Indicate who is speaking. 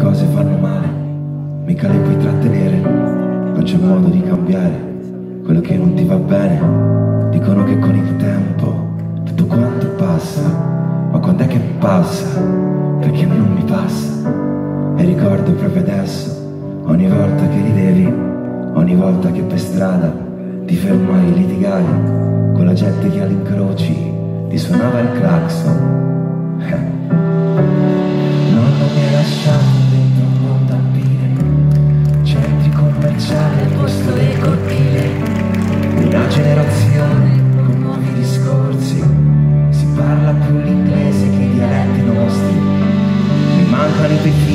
Speaker 1: cose fanno male, mica le puoi trattenere, non c'è modo di cambiare quello che non ti va bene. Dicono che con il tempo tutto quanto passa, ma quando è che passa? Perché non mi passa. E ricordo proprio adesso, ogni volta che ridevi, ogni volta che per strada ti fermavi e litigavi con la gente che all'incroci ti suonava il clacson. Non mi hai lasciato dentro un mondo alpine, centri commerciali al posto dei cortili, una generazione con nuovi discorsi, si parla più l'inglese che i dialetti nostri, mi mancano i tuoi figli